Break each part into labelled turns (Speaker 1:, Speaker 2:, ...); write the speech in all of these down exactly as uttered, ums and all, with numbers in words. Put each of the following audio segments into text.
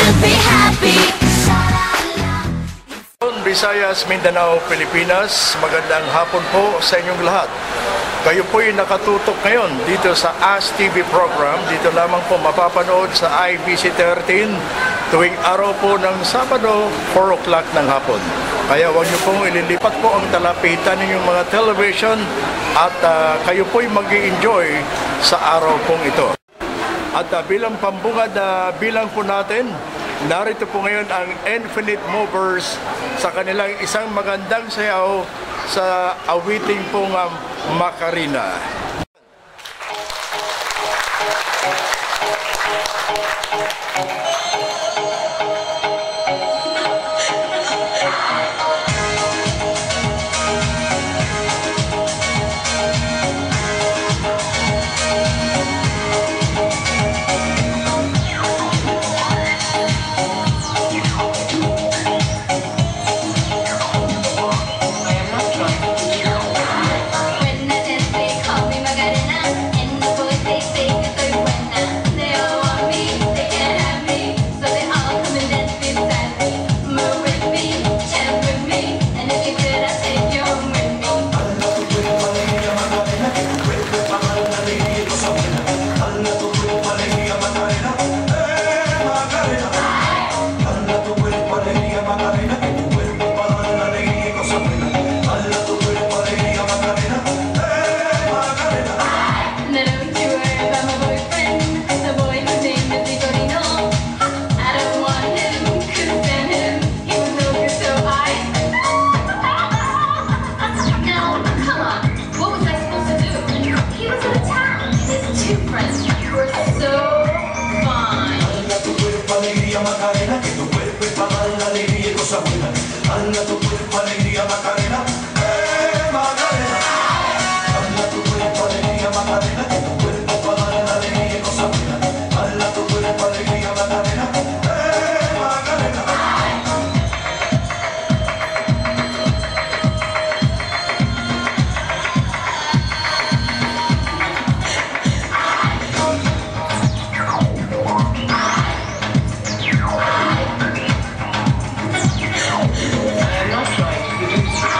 Speaker 1: be happy.
Speaker 2: Visayas, Mindanao, Pilipinas, magandang hapon po sa inyong lahat. Kayo po'y nakatutok ngayon dito sa A S T V program. Dito lamang po mapapanood sa I B C thirteen tuwing araw po ng Sabado, four o'clock ng hapon. Kaya huwag niyo pong ililipat po ang talapitan ninyong mga television at uh, kayo po'y mag-i-enjoy sa araw pong ito. At uh, bilang pambungad na uh, bilang po natin, narito po ngayon ang Infinite Movers sa kanilang isang magandang sayaw sa awiting pong um, Macarena.
Speaker 3: Macarena, que tu cuerpo es para dar la alegría y cosas buenas. Hala tu cuerpo, alegría, Macarena, eh, Macarena. Hala tu cuerpo, alegría, Macarena, que tu cuerpo es para dar la alegría y cosas buenas. Hala tu cuerpo, alegría, Macarena, eh, Macarena.
Speaker 4: I'm not trying to do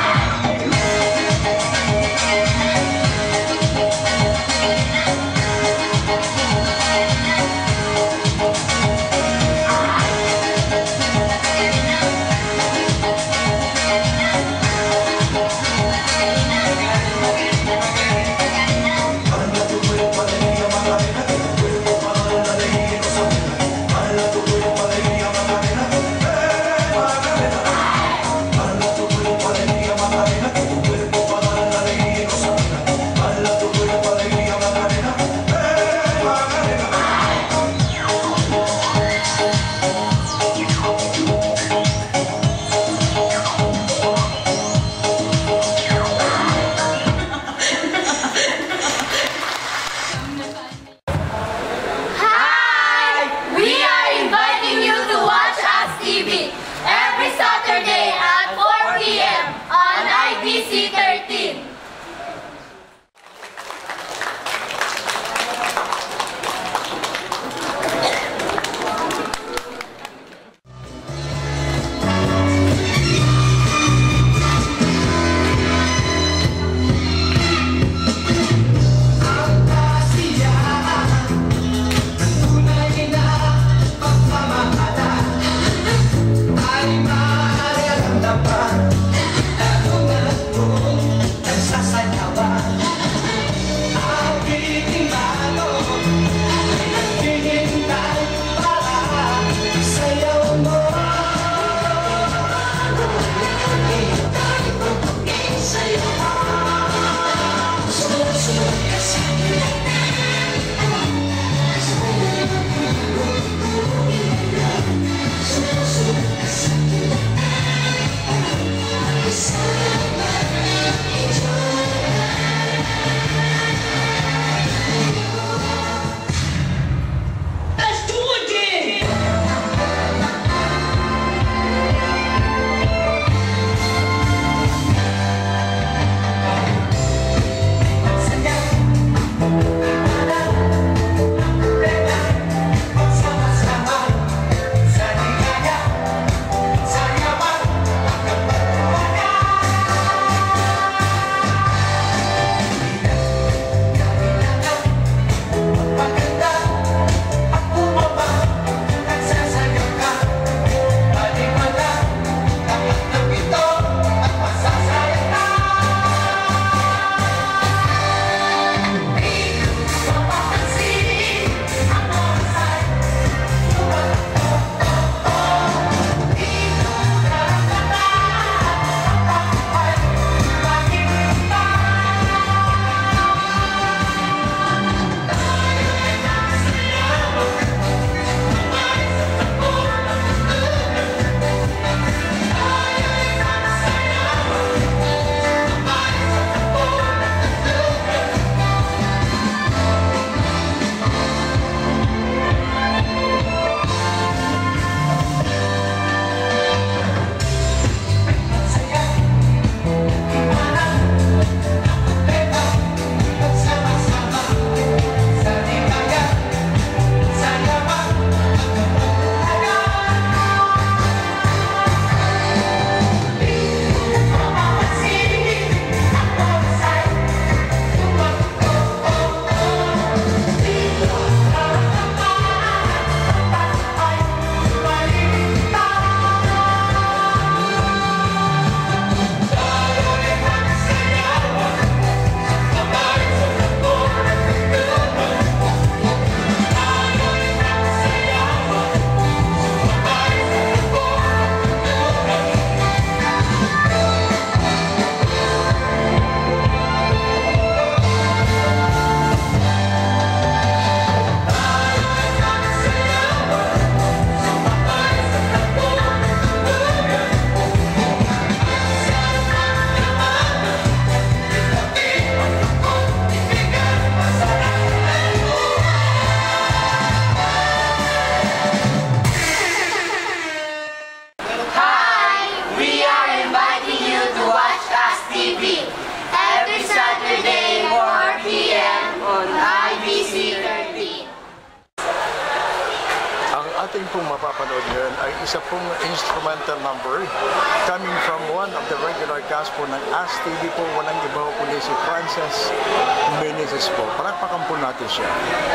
Speaker 2: mapapanood ngayon ay isa pong instrumental number coming from one of the regular cast po ng A S T V po, walang iba po kundi si Frances Meneses po. Palakpakan po natin siya.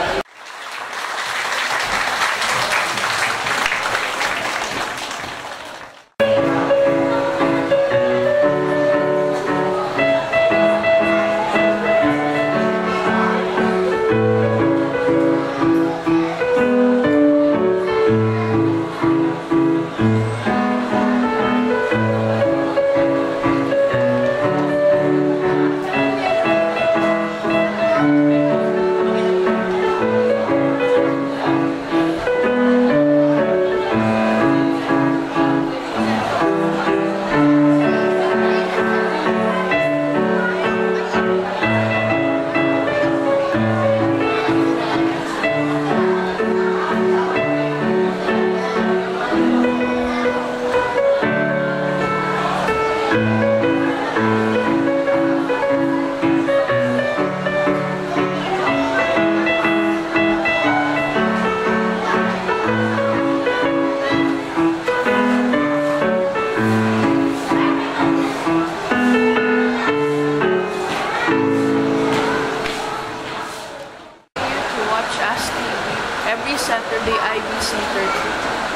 Speaker 1: Every Saturday, I B C thirty.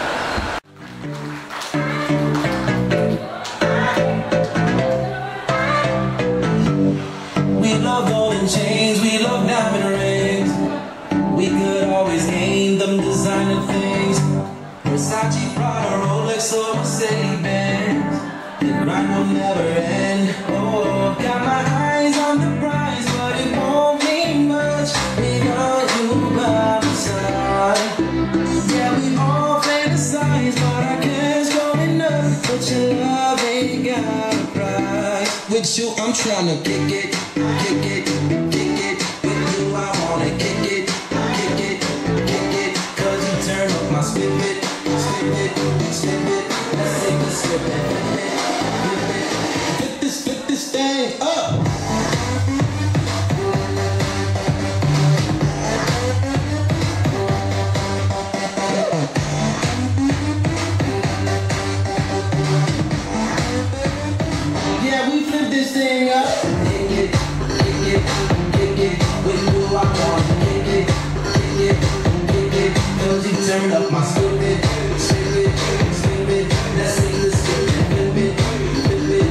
Speaker 4: We love golden chains, we love diamond rings. We could always name them designer things. Versace, Prada, Rolex, or Mercedes Benz. The grind will never end. Oh, got my eyes on the prize, but it won't mean much without you by my side. Yeah, we all fantasize, but our cash going up. But your love ain't got a price. With you, I'm tryna kick it, kick it, kick it. With you, I wanna kick it, kick it, kick it. Cause you turn up my spirit, spirit, spirit. Let's take the spirit, flip it, flip it. Flip this, flip this thing up. Yeah, we flip this thing up. Kick it, kick it, kick it. With you, I wanna kick it, kick it, kick it. Cause you turn up my spirit, spirit, spirit. Let's take the spirit, flip it, flip it.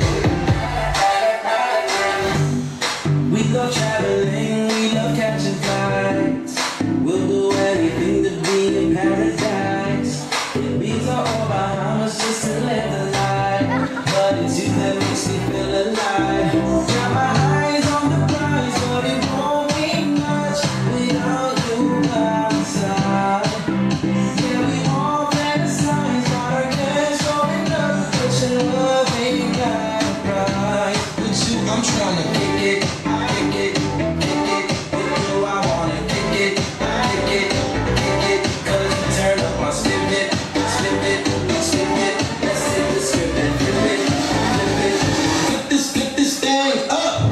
Speaker 4: We love traveling, we love catching flights. We'll do anything to be in paradise. These are all Bahamas just to live the life. But it's you that makes me feel alive. Got my eyes on the prize, but it won't mean much without you by my side. Yeah, we all fantasize, but our cash going up. But your love ain't got a price. With you, I'm tryna kick it, kick it, kick it. With you, I wanna kick it, kick it, kick it. Cause you turn up my spirit, spirit, spirit. Let's take the spirit, flip it, flip it. Flip this, flip this thing up.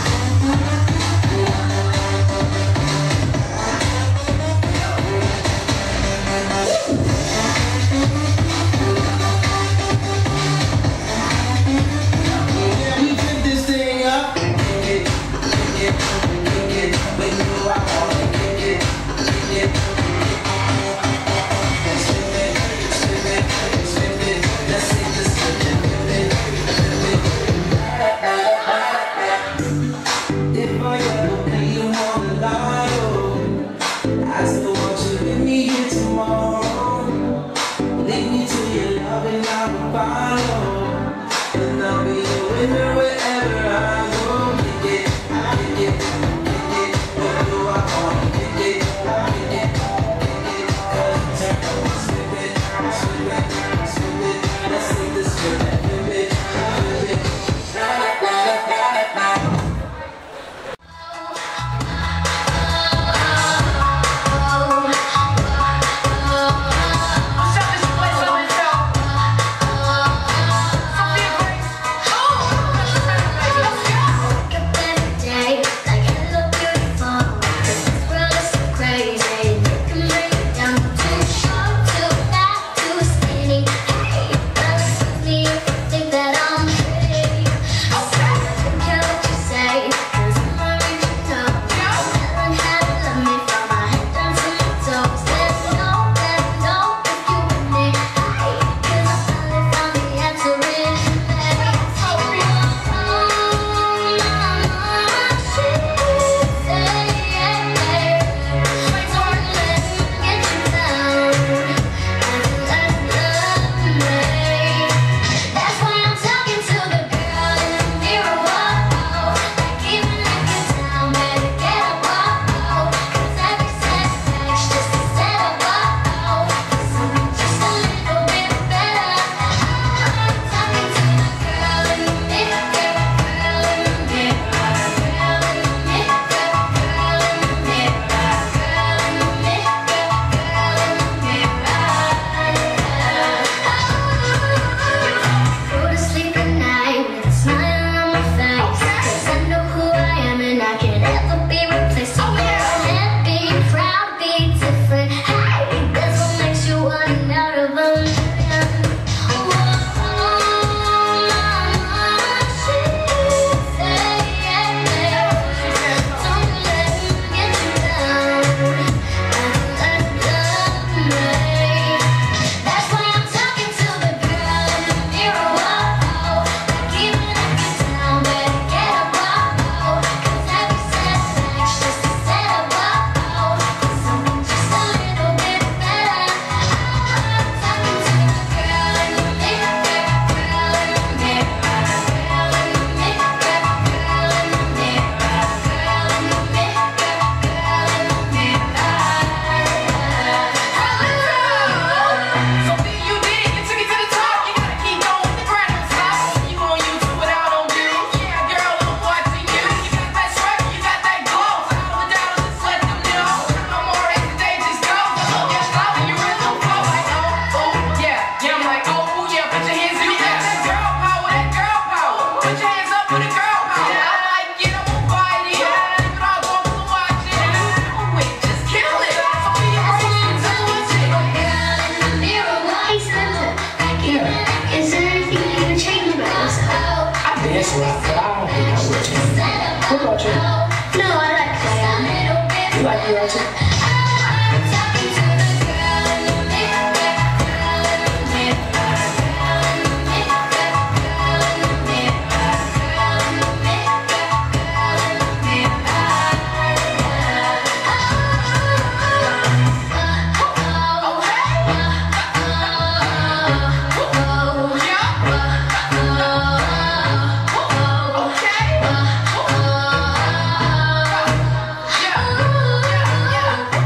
Speaker 4: Yeah, we flip this thing up. Kick it, kick it, kick it. With you, I wanna kick it, kick it. Spin it, spin it, spin it. Let's take the spin it, flip it, flip it. If I ever play you on the line, I still want you with me here tomorrow. Lead me to your love and I will follow. And I'll be a winner wherever I go. Kick it, kick it, kick it. With you I wanna kick it, kick it, kick it. Cause you turn up my spirit, spirit, spirit. Let's take this spirit, flip it, flip it.
Speaker 1: Sophia Grace. Oh!
Speaker 5: Yes, right, but I don't think I would change. What about you?
Speaker 6: No, I like that.
Speaker 5: You like girl too?
Speaker 6: Yeah.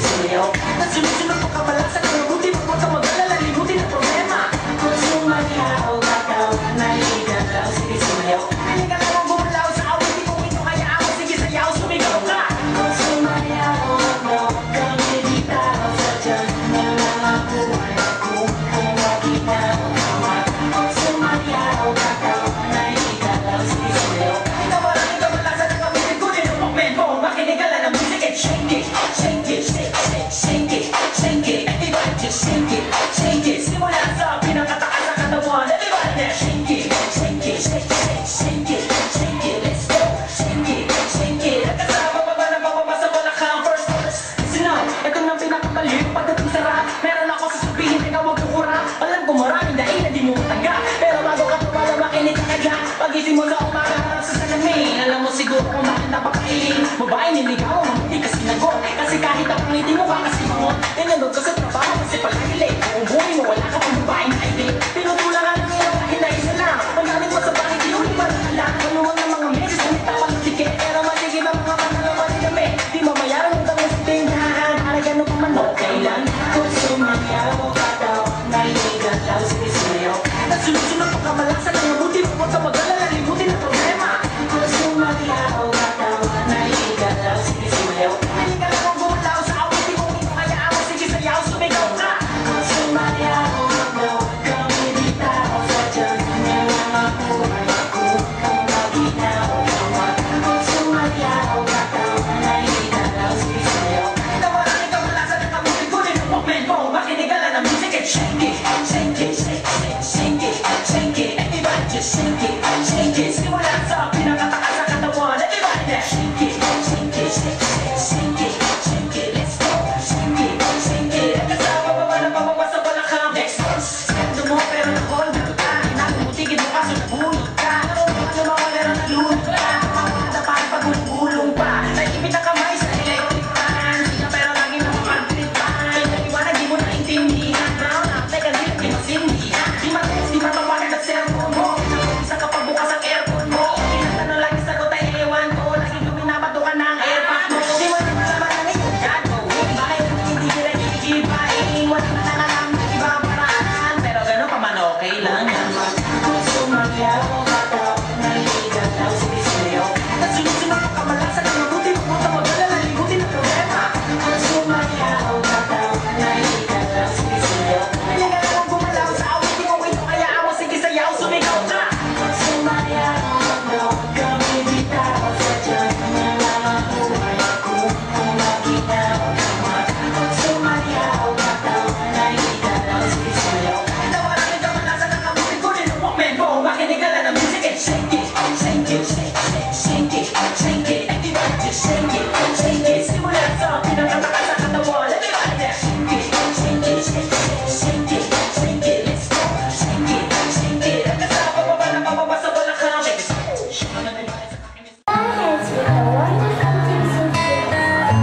Speaker 4: sumiyaw. Nasunod-sunod po kabalasan ng mabuti, huwag kang mag-alala, limutin ang problema. Kung sumayaw, kataw, nahigalaw, sige sumayaw. Halika lang ang bumalaw sa awit, di kung ito kaya ako, sige sayaw, sumigaw ka. Kung sumayaw, huwag kang bibitaw, sadyan na lang ako ay ako, kung makita mo naman. Kung sumayaw, kataw, nahigalaw, sige sumayaw. Ikaw maraming kabalasan ng kapitin ko, din ang moment mo, makinigala ng music and shake it, shake it, shake it, shake it, shake it, everybody just shake it, shake it. Simula sa pinakataas sa katawan, everybody there, shake it, shake it, shake it, shake it, shake it, let's go, shake it, shake it. At kasama pa ba na mapapasa mo na kang first verse? Listen up, ito na pinakabaliw, pagdating sa rap, meron ako sasabihin, ikaw wag kukura. Alam ko maraming daing na di mo matangga, pero bago ka tumala, makinig ka agad. Pagising mo sa umaga, harap sa salamin, alam mo siguro kung bakit napakailing. Babae niligaw, mabuti ka sinagot, kasi kahit ang ngiti mo baka simangot. Tinanod ka sa trabaho kasi palagi late, kung buhay mo wala ka pang babaeng ID. Pinutulang ka ng ilaw kahit na isa lang, ang galing mo sa bahay, di uli pa lang alam. Manuwag ng mga meses, hindi tapang sige, pero matigil ang mga manalaman ni dami. Di mamayaran ang dami sa tindahan, para gano'n pa man okay lang. Kung sumayaw, kataw, nahihigalaw, sige sumayaw. Nasunod-sunod po kamalasan ng mabuti, huwag ka mag-alala, limutin ang problema. Kung sumayaw, kataw, nahihigalaw, sige sumayaw. Halika lang ang bumalaw sa awit, di kung ito kaya ako, sige sayaw, sumigaw ka. Kung sumayaw, huwag kang bibitaw, sadyan na lang ako ay ako, kung makita mo naman. Kung sumayaw, kataw, nahihigalaw, sige sumayaw. Nawalan ka malasan ng kamutin ko, din ang moment mo, makinigala ng music and shake it, shake it, shake it, shake it, shake it, everybody just shake it, shake it. Simula sa pinakataas sa katawan, everybody there, shake it, shake it, shake it, shake it, shake it, let's go, shake it, shake it. At kasama pa ba na papapasa pala ka, next verse. Sendo mo pero na-hold ka, inamutigid mo kaso nabulog ka. Ano mga meron nalulog ka, mga dapat pagulong pa. Naipit ang kamay sa electric fan, siya pero lagi na mapagtripan. Naiwanag di mo naintindihan, brown up like a little bit masindihan. Di matis, di matawanan ang cellphone mo, isa kapag bukas ang aircon mo. Tinatanong lagi sagot ay ewan ko, lagi ko binabadukan ng airpack mo. Di mo na malaman ang iyong gagawin, bakit hindi ka nag-iigibain? Wala na nalalam na ibang paraan, pero gano'n pa man okay lang naman. Kung sumayaw, kataw, nahihigalaw, sige sumayaw. Nasunod-sunod ang kamalasan ng mabuti, huwag kang mag-alala, limutin ang problema. Kung sumayaw, kataw, nahihigalaw, sige sumayaw. Halika lang ang bumalaw sa awit, di kung ito kaya ako, sige sayaw, sumigaw ka. Kung sumayaw, huwag kang bibitaw, sadyan na lang ako ay ako, kung makita mo naman. Kung sumayaw, kataw, nahihigalaw, sige sumayaw. Nawalan ka malasan ng kamutin ko, din ang moment mo, makinigala ng music and shake it, shake it, shake it, shake it, shake it, everybody just shake it, shake it. Simula sa pinakataas sa katawan, everybody there, shake it, shake it, shake it, shake it, shake it, let's go, shake it, shake it. At kasama pa ba na mapapasa wala ka, shake it, shake it, everybody sa akin is-
Speaker 6: Hands with the wonderful things of good. Then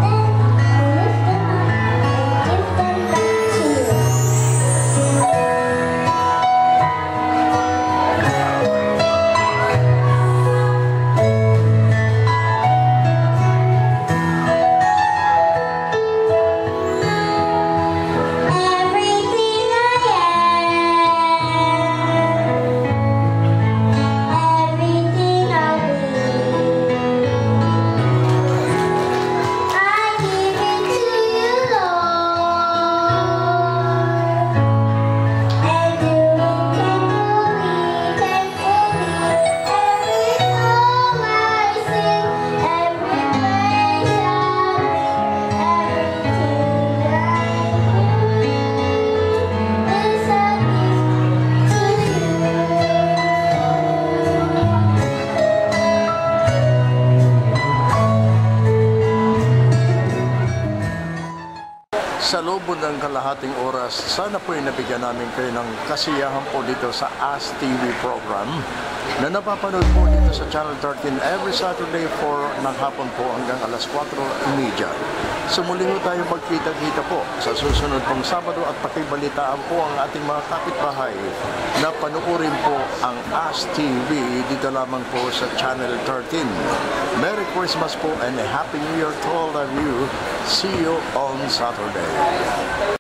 Speaker 6: I lift them up, give them back to you. Everything I am, everything I'll be, I give it to you, Lord, and do it thankfully, thankfully. Every song I sing, every praise I bring, everything I do is a
Speaker 2: Sa loob ng kalahating oras, sana po ay nabigyan namin kayo ng kasiyahan po dito sa Ask T V program. na napapanood po dito sa Channel thirteen every Saturday for ng hapon po hanggang alas kwatro thirty. So muli ho tayo magkita-kita po sa susunod pong Sabado at pakibalitaan po ang ating mga kapitbahay na panuorin po ang A S T V dito lamang po sa Channel thirteen. Merry Christmas po and a Happy New Year to all of you. See you on Saturday.